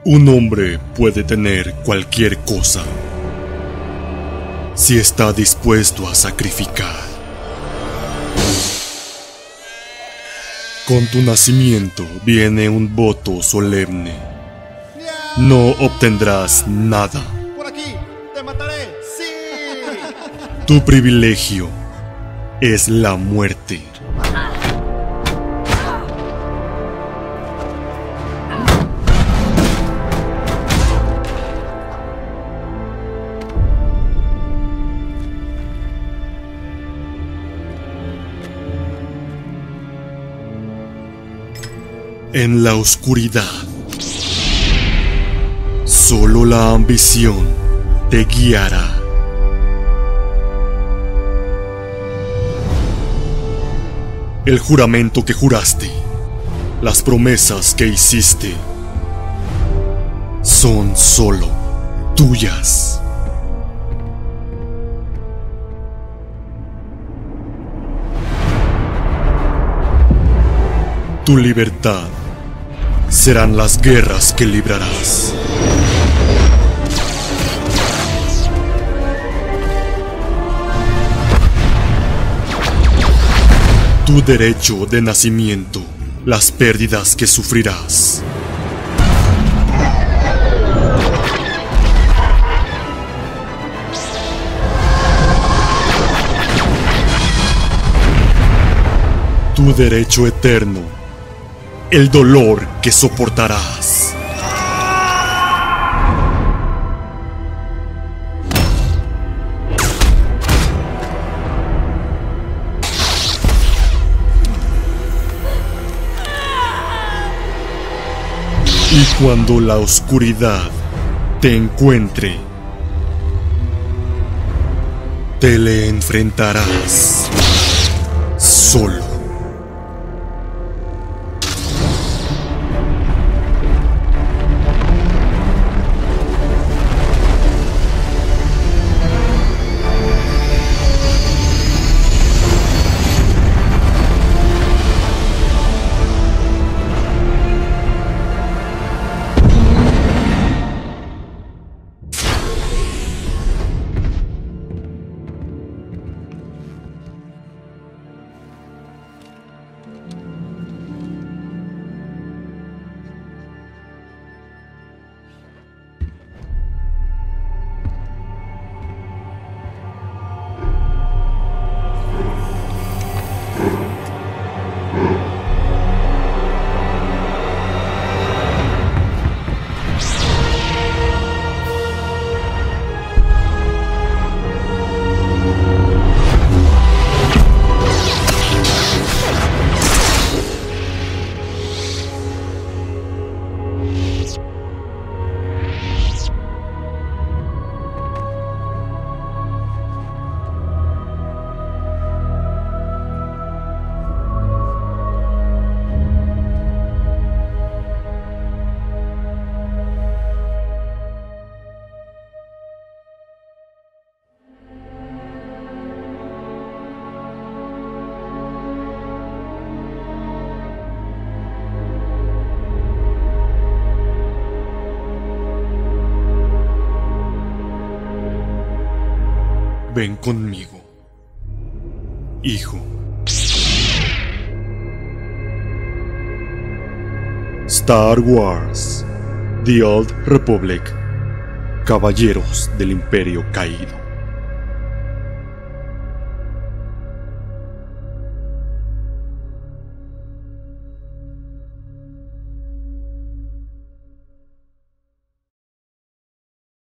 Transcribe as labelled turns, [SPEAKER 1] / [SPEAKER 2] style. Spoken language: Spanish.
[SPEAKER 1] Un hombre puede tener cualquier cosa si está dispuesto a sacrificar. Con tu nacimiento viene un voto solemne. No obtendrás nada.
[SPEAKER 2] ¡Por aquí! ¡Te mataré! ¡Sí!
[SPEAKER 1] Tu privilegio es la muerte. En la oscuridad, solo la ambición te guiará. El juramento que juraste, las promesas que hiciste, son solo tuyas. Tu libertad serán las guerras que librarás. Tu derecho de nacimiento, las pérdidas que sufrirás. Tu derecho eterno, el dolor que soportarás. Y cuando la oscuridad te encuentre, te le enfrentarás solo. Ven conmigo, hijo. Star Wars: The Old Republic. Caballeros del Imperio Caído.